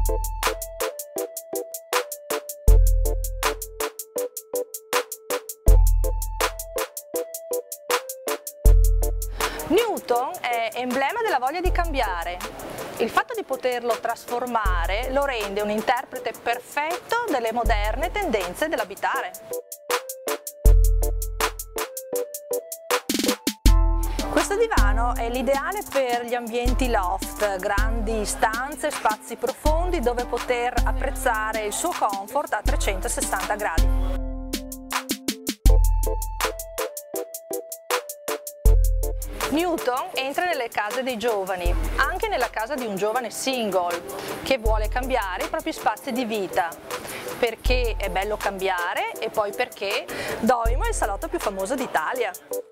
Newton è emblema della voglia di cambiare. Il fatto di poterlo trasformare lo rende un interprete perfetto delle moderne tendenze dell'abitare. Questo divano è l'ideale per gli ambienti loft, grandi stanze, spazi profondi dove poter apprezzare il suo comfort a 360 gradi. Newton entra nelle case dei giovani, anche nella casa di un giovane single che vuole cambiare i propri spazi di vita, perché è bello cambiare e poi perché Doimo è il salotto più famoso d'Italia.